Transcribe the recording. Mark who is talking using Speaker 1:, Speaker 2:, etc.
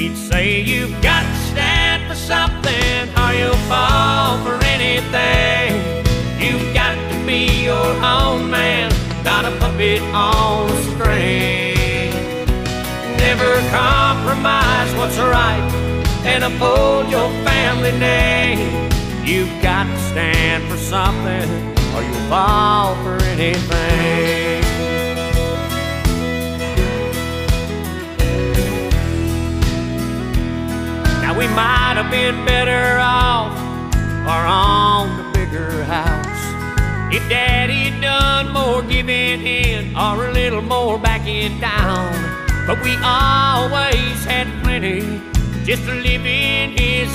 Speaker 1: He'd say you've got to stand for something or you'll fall for anything. You've got to be your own man, not a puppet on a string. Never compromise what's right and uphold your family name. You've got to stand for something or you'll fall for anything. Now we might have been better off or on the bigger house if Daddy'd done more giving in or a little more backing down. But we always had plenty just to live in his